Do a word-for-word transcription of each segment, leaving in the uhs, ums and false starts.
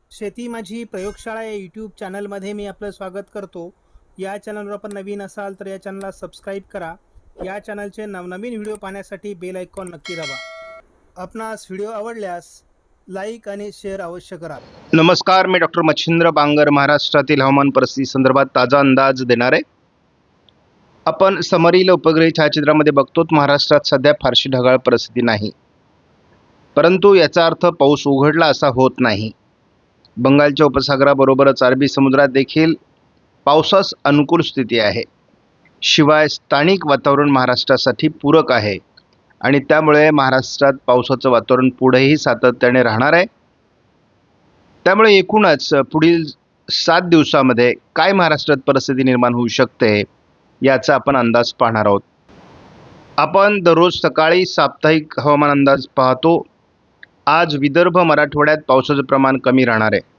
शेती माझी प्रयोगशाळा या यूट्यूब चॅनलमध्ये मी आपलं स्वागत करतो. या चॅनलवर आपण नवीन असाल तर या चॅनलला सबस्क्राईब करा. या चॅनलचे नवनवीन व्हिडिओ पाहण्यासाठी बेल आयकॉन नक्की दाबा. आपणास व्हिडिओ आवडल्यास लाईक आणि शेअर अवश्य करा. नमस्कार, मी डॉक्टर मच्छिंद्र बांगर महाराष्ट्रातील हवामान परिस्थिती संदर्भात ताजा अंदाज देणार आहे. आपण समरील उपग्रही छायाचित्रामध्ये बघतो महाराष्ट्रात सध्या फारशी ढगाळ परिस्थिती नाही, परंतु याचा अर्थ पाऊस उघडला असा होत नाही. बंगालच्या उपसागराबरोबरच अरबी समुद्रात देखील पावसास अनुकूल स्थिती आहे. शिवाय स्थानिक वातावरण महाराष्ट्रासाठी पूरक आहे आणि त्यामुळे महाराष्ट्रात पावसाचं वातावरण पुढेही सातत्याने राहणार आहे. त्यामुळे एकूणच पुढील सात दिवसामध्ये काय महाराष्ट्रात परिस्थिती निर्माण होऊ शकते याचा आपण अंदाज पाहणार आहोत. आपण दररोज सकाळी साप्ताहिक हवामान अंदाज पाहतो. आज विदर्भ मराठवाड्यात पावसाचं प्रमाण कमी राहणार आहे,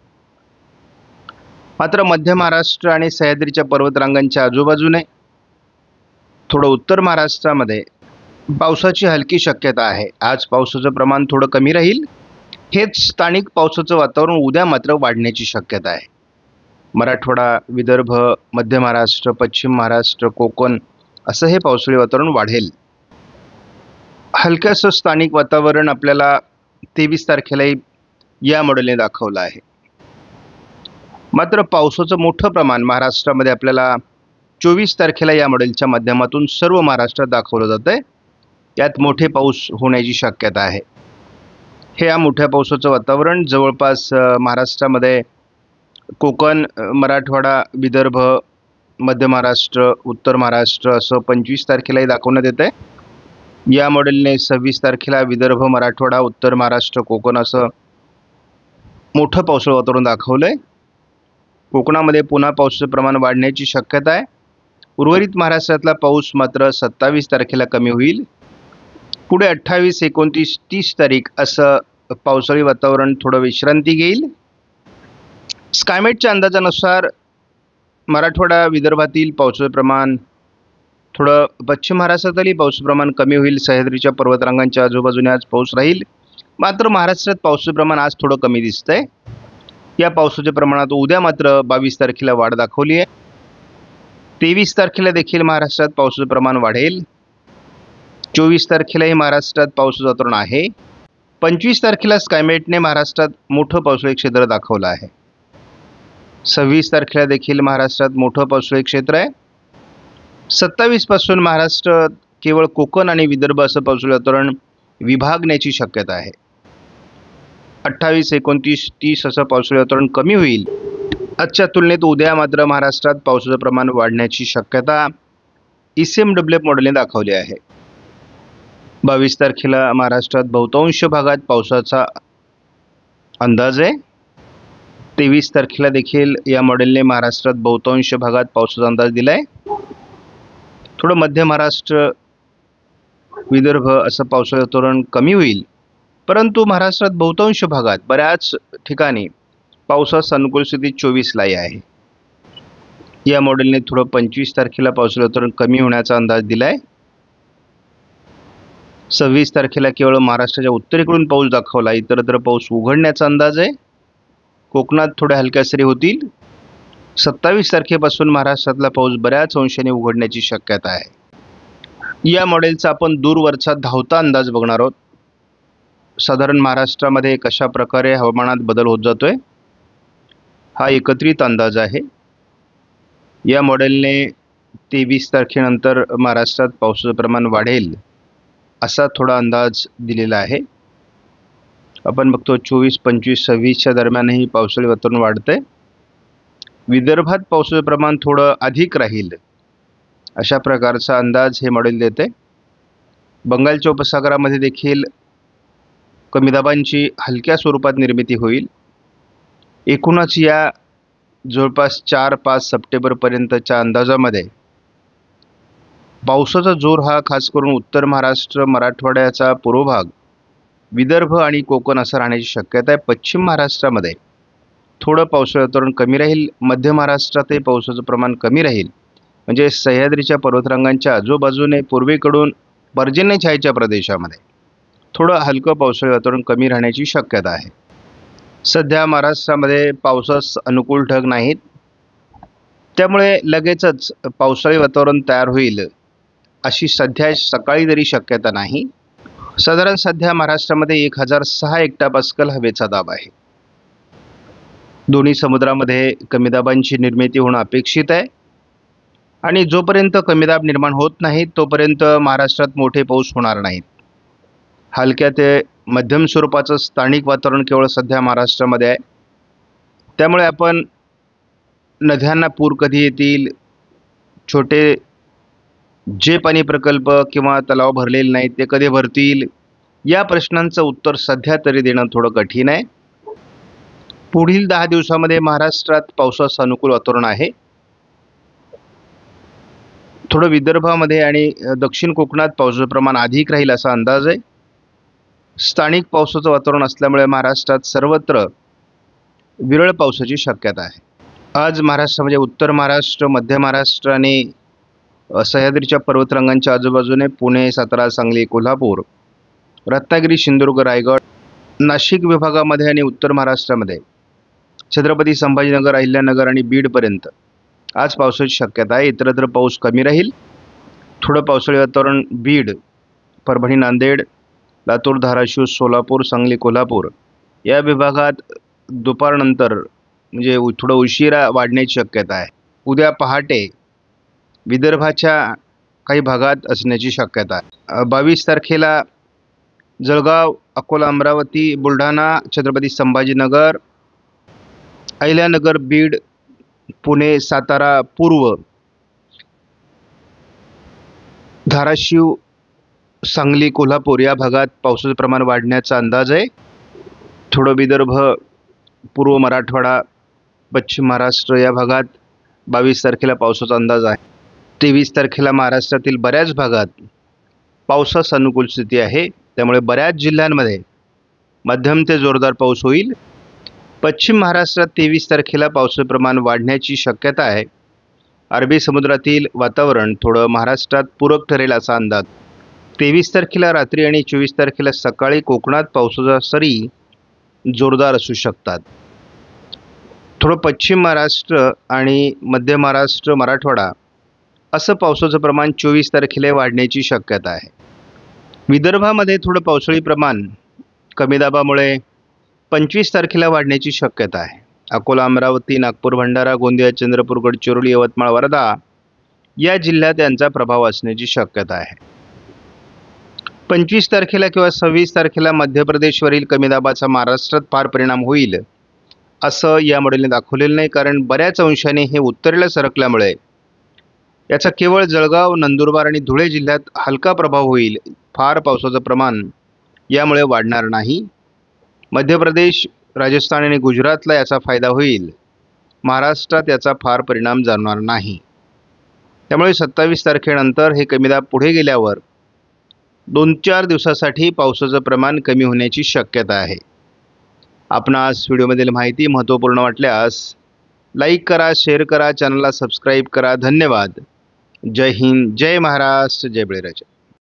मात्र मध्य महाराष्ट्र आणि सह्याद्रीच्या पर्वतरांगांच्या आजूबाजूने थोडं उत्तर महाराष्ट्रामध्ये पावसाची हलकी शक्यता आहे. आज पावसाचं प्रमाण थोडं कमी राहील. हेच स्थानिक पावसाचं वातावरण उद्या मात्र वाढण्याची शक्यता आहे. मराठवाडा, विदर्भ, मध्य महाराष्ट्र, पश्चिम महाराष्ट्र, कोकण असं हे पावसाळी वातावरण वाढेल. हलक्याचं स्थानिक वातावरण आपल्याला तेवीस तारखेलाही या मॉडेलने दाखवलं आहे. मात्र पावसाचं मोठं प्रमाण महाराष्ट्रामध्ये आपल्याला चोवीस तारखेला या मॉडेलच्या माध्यमातून सर्व महाराष्ट्रात दाखवलं जातं आहे. यात मोठे पाऊस होण्याची शक्यता आहे. हे या मोठ्या पावसाचं वातावरण जवळपास महाराष्ट्रामध्ये कोकण, मराठवाडा, विदर्भ, मध्य महाराष्ट्र, उत्तर महाराष्ट्र असं पंचवीस तारखेलाही दाखवण्यात येतं आहे. या मॉडेलने सव्वीस तारखेला विदर्भ, मराठवाडा, उत्तर महाराष्ट्र, कोकण असं मोठं पावसाळं वातावरण दाखवलं आहे. कोकणामध्ये पुन्हा पावसाचं प्रमाण वाढण्याची शक्यता आहे. उर्वरित महाराष्ट्रातला पाऊस मात्र सत्तावीस तारखेला कमी होईल. पुढे अठ्ठावीस, एकोणतीस, तीस तारीख असं पावसाळी वातावरण थोडं विश्रांती घेईल. स्कायमेटच्या अंदाजानुसार मराठवाडा, विदर्भातील पावसाचं प्रमाण थोडं, पश्चिम महाराष्ट्रातही पावसाचं प्रमाण कमी होईल. सह्याद्रीच्या पर्वतरांगांच्या आजूबाजूने आज पाऊस राहील. मात्र महाराष्ट्रात पावसाचं प्रमाण आज थोडं कमी दिसतंय. या पावसाच्या प्रमाणात उद्या मात्र बावीस तारखेला वाढ दाखवली आहे. तेवीस तारखेला देखील महाराष्ट्रात पावसाचं प्रमाण वाढेल. चोवीस तारखेलाही महाराष्ट्रात पावसाचं वातावरण आहे. पंचवीस तारखेला स्कायमेटने महाराष्ट्रात मोठं पावसाळी क्षेत्र दाखवलं आहे. सव्वीस तारखेला देखील महाराष्ट्रात मोठं पावसाळी क्षेत्र आहे. सत्तावीस पासून महाराष्ट्र केवळ कोकण आणि विदर्भ असं पावसाळी वातावरण विभागण्याची शक्यता आहे. अठ्ठावीस, एकोणतीस, तीस असं पावसाळी वातावरण कमी होईल. आजच्या तुलनेत उद्या मात्र महाराष्ट्रात पावसाचं प्रमाण वाढण्याची शक्यता E C M W F मॉडेलने दाखवली आहे. बावीस तारखेला महाराष्ट्रात बहुतांश भागात पावसाचा अंदाज आहे. तेवीस तारखेला देखील या मॉडेलने महाराष्ट्रात बहुतांश भागात पावसाचा अंदाज दिला आहे. थोडं मध्य महाराष्ट्र, विदर्भ असं पावसाळी वातावरण कमी होईल, परंतु महाराष्ट्रात बहुतांश भागात बऱ्याच ठिकाणी पावसास अनुकूल स्थिती चोवीसलाही आहे. या मॉडेलने थोडं पंचवीस तारखेला पावसाळी वातावरण कमी होण्याचा अंदाज दिला आहे. सव्वीस तारखेला केवळ महाराष्ट्राच्या उत्तरेकडून पाऊस दाखवला, इतरत्र पाऊस उघडण्याचा अंदाज आहे. कोकणात थोड्या हलक्या सरी होतील. सत्तावीस तारखेपासून महाराष्ट्रातला पाऊस बऱ्याच अंशाने उघडण्याची शक्यता आहे. या मॉडेलचा आपण दूरवरचा धावता अंदाज बघणार आहोत. साधारण महाराष्ट्रामध्ये कशा प्रकारे हवामानात बदल होत जातोय हा एकत्रित अंदाज आहे. या मॉडेलने तेवीस तारखेनंतर महाराष्ट्रात पावसाचं प्रमाण वाढेल असा थोडा अंदाज दिलेला आहे. आपण बघतो चोवीस, पंचवीस, सव्वीसच्या दरम्यानही पावसाळी वातावरण वाढतंय. विदर्भात पावसाचं प्रमाण थोडं अधिक राहील अशा प्रकारचा अंदाज हे मॉडेल देते. बंगालच्या उपसागरामध्ये देखील कमी दाबांची हलक्या स्वरूपात निर्मिती होईल. एकूणच या जवळपास चार पाच सप्टेंबरपर्यंतच्या अंदाजामध्ये पावसाचा जोर हा खास करून उत्तर महाराष्ट्र, मराठवाड्याचा पूर्व भाग, विदर्भ आणि कोकण असं राहण्याची शक्यता आहे. पश्चिम महाराष्ट्रामध्ये थोडं पावसाळी वातावरण कमी राहील. मध्य महाराष्ट्रातही पावसाचं प्रमाण कमी राहील. म्हणजे सह्याद्रीच्या पर्वतरांगांच्या आजूबाजूने पूर्वेकडून पर्जन्यछायेच्या प्रदेशामध्ये थोडं हलकं पावसाळी वातावरण कमी राहण्याची शक्यता आहे. सध्या महाराष्ट्रामध्ये पावसास अनुकूल ढग नाहीत, त्यामुळे लगेचच पावसाळी वातावरण तयार होईल अशी सध्या सकाळी तरी शक्यता नाही. साधारण सध्या महाराष्ट्रामध्ये एक हजार सहा हेक्टोपास्कल हवेचा दाब आहे. दोन्ही समुद्रामध्ये कमी दाबांची निर्मिती होणं अपेक्षित आहे आणि जोपर्यंत कमी दाब निर्माण होत नाही तोपर्यंत महाराष्ट्रात मोठे पाऊस होणार नाहीत. हलक्या ते मध्यम स्वरूपाचं स्थानिक वातावरण केवळ सध्या महाराष्ट्रामध्ये आहे. त्यामुळे आपण नद्यांना पूर कधी येतील, छोटे जे पाणी प्रकल्प किंवा तलाव भरलेले नाहीत ते कधी भरतील, या प्रश्नांचं उत्तर सध्या तरी देणं थोडं कठीण आहे. पुढील दहा दिवसामध्ये महाराष्ट्रात पावसाचं अनुकूल वातावरण आहे. थोडं विदर्भामध्ये आणि दक्षिण कोकणात पावसाचं प्रमाण अधिक राहील असा अंदाज आहे. स्थानिक पावसाचं वातावरण असल्यामुळे महाराष्ट्रात सर्वत्र विरळ पावसाची शक्यता आहे. आज महाराष्ट्रामध्ये उत्तर महाराष्ट्र, मध्य महाराष्ट्र आणि सह्याद्रीच्या पर्वतरांगांच्या आजूबाजूने पुणे, सातारा, सांगली, कोल्हापूर, रत्नागिरी, सिंधुदुर्ग, रायगड, नाशिक विभागामध्ये आणि उत्तर महाराष्ट्रामध्ये छत्रपती संभाजीनगर, अहिल्यानगर आणि बीडपर्यंत आज पावसाची शक्यता आहे. इतरत्र पाऊस कमी राहील. थोडं पावसाळी वातावरण बीड, परभणी, नांदेड, लातूर, धाराशिव, सोलापूर, सांगली, कोल्हापूर या विभागात दुपारनंतर म्हणजे थोडं उशिरा वाढण्याची शक्यता आहे. उद्या पहाटे विदर्भाच्या काही भागात असण्याची शक्यता आहे. बावीस तारखेला जळगाव, अकोला, अमरावती, बुलढाणा, छत्रपती संभाजीनगर, अहिल्यानगर, बीड, पुणे, सातारा पूर्व, धाराशिव, सांगली, कोल्हापूर या भागात पावसाचं प्रमाण वाढण्याचा अंदाज आहे. थोडं विदर्भ, पूर्व मराठवाडा, पश्चिम महाराष्ट्र या भागात बावीस तारखेला पावसाचा अंदाज आहे. तेवीस तारखेला महाराष्ट्रातील बऱ्याच भागात पावसास अनुकूल स्थिती आहे. त्यामुळे बऱ्याच जिल्ह्यांमध्ये मध्यम ते जोरदार पाऊस होईल. पश्चिम महाराष्ट्रात तेवीस तारखेला पावसाचं प्रमाण वाढण्याची शक्यता आहे. अरबी समुद्रातील वातावरण थोडं महाराष्ट्रात पूरक ठरेल असा अंदाज. तेवीस तारखेला रात्री आणि चोवीस तारखेला सकाळी कोकणात पावसाच्या सरी जोरदार असू शकतात. थोडं पश्चिम महाराष्ट्र आणि मध्य महाराष्ट्र, मराठवाडा असं पावसाचं प्रमाण चोवीस तारखेला वाढण्याची शक्यता आहे. विदर्भामध्ये थोडं पावसाळी प्रमाण कमी दाबामुळे पंचवीस तारखेला वाढण्याची शक्यता आहे. अकोला, अमरावती, नागपूर, भंडारा, गोंदिया, चंद्रपूर, गडचिरोली, यवतमाळ, वर्धा या जिल्ह्यात यांचा प्रभाव असण्याची शक्यता आहे. पंचवीस तारखेला किंवा सव्वीस तारखेला मध्य प्रदेशवरील कमी दाबाचा महाराष्ट्रात फार परिणाम होईल असं या मॉडेलने दाखवलेलं नाही, कारण बऱ्याच अंशाने हे उत्तरेला सरकल्यामुळे याचा केवळ जळगाव, नंदुरबार आणि धुळे जिल्ह्यात हलका प्रभाव होईल. फार पावसाचं प्रमाण यामुळे वाढणार नाही. मध्य प्रदेश, राजस्थान आणि गुजरातला याचा फायदा होईल. महाराष्ट्रात याचा फार परिणाम जाणवणार नाही. त्यामुळे सत्तावीस तारखेनंतर हे कमी दाब पुढे गेल्यावर दोन चार दिवसासाठी पावसाचं प्रमाण कमी होण्याची शक्यता आहे. आपणास व्हिडिओमधील माहिती महत्त्वपूर्ण वाटल्यास लाईक करा, शेअर करा, चॅनलला सबस्क्राईब करा. धन्यवाद. जय हिंद, जय महाराष्ट्र, जय बळीराजा.